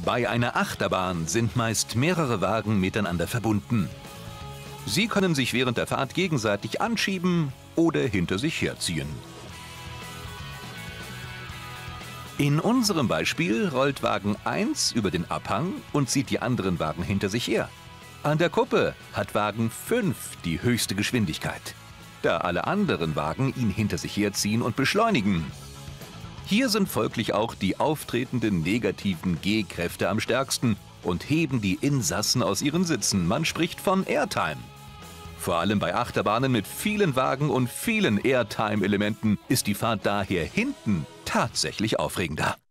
Bei einer Achterbahn sind meist mehrere Wagen miteinander verbunden. Sie können sich während der Fahrt gegenseitig anschieben oder hinter sich herziehen. In unserem Beispiel rollt Wagen 1 über den Abhang und zieht die anderen Wagen hinter sich her. An der Kuppe hat Wagen 5 die höchste Geschwindigkeit, da alle anderen Wagen ihn hinter sich herziehen und beschleunigen. Hier sind folglich auch die auftretenden negativen G-Kräfte am stärksten und heben die Insassen aus ihren Sitzen. Man spricht von Airtime. Vor allem bei Achterbahnen mit vielen Wagen und vielen Airtime-Elementen ist die Fahrt daher hinten tatsächlich aufregender.